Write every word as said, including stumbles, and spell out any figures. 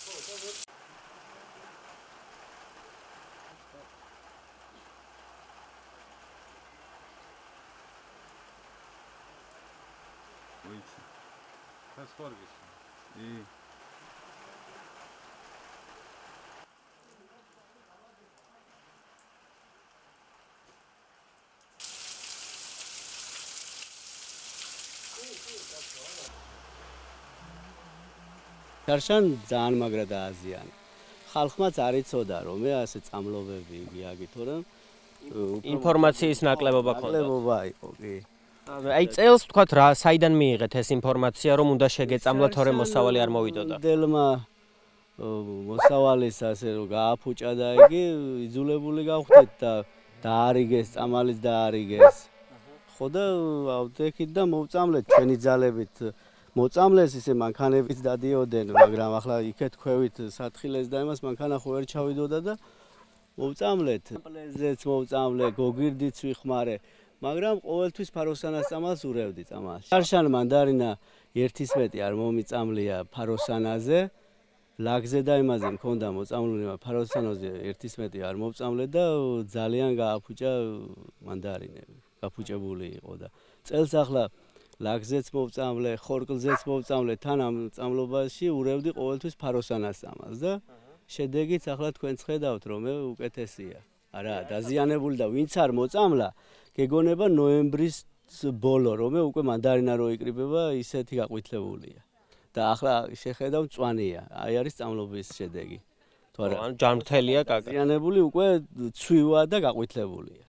ვიცი. ეს ხორგის. ი. გარშან ძალიან მაგრა დააზიანა. ხალხმაც არ იცოდა რომ მე ასე წამლობები გიაგი თორემ ინფორმაციის ნაკლებობა ქონდა. ნაკლებობა იყო, კი. აი წელს თქვათ რა საიდან მიიღეთ ეს ინფორმაცია რომ უნდა შეგეწამლა თორემ მოსავალი არ მოვიდოდა. დელმა მოსავალის ასე რომ გააფუჭა და იგი იძულებული გავხდით და დაარიგეს, წამალიც დაარიგეს. ხო და ავდექით და მოვწამლეთ ჩვენი ძალებით. მოწამლეს ისე მანქანებიც დადიოდნენ, მაგრამ ახლა იქეთ ქვევით სათხილეს და იმას მანქანა ხო ვერ ჩავიდოდა და მოვწამლეთ. პლეზეც მოვწამლე, გოგირდიც ვიხმარე, მაგრამ ყოველთვის ფაროსანას წამალს ურევდი წამალში. გარშან მანდარინა ერთის მეტი არ მომიწამლია ფაროსანაზე, ლაგზე და იმაზე მქონდა მოწამლული, ფაროსანაზე ერთის მეტი არ მოვწამლე და ძალიან გააფუჭა მანდარინები, გაფუჭებული იყო და წელს ახლა ლაგზეც მოვწამლე, ხორკლზეც მოვწამლე, თან ამ წამლობაში ურევდი ყოველთვის ფაროსანას წამალს და შედეგიც ახლა თქვენც ხედავთ რომ მე უკეთესია. არა, დაზიანებული და ვინც არ მოწამლა, გეგონება ნოემბრის ბოლო რომ მე უკვე მანდარინა რო იკრიბება, ისეთი გაყვითლებულია. და ახლა შეხედავ მწვანეა, აი არის წამლობის შედეგი. თუ არა, ჯანმრთელია კაკა. დაზიანებული უკვე ცვივა და გაყვითლებულია.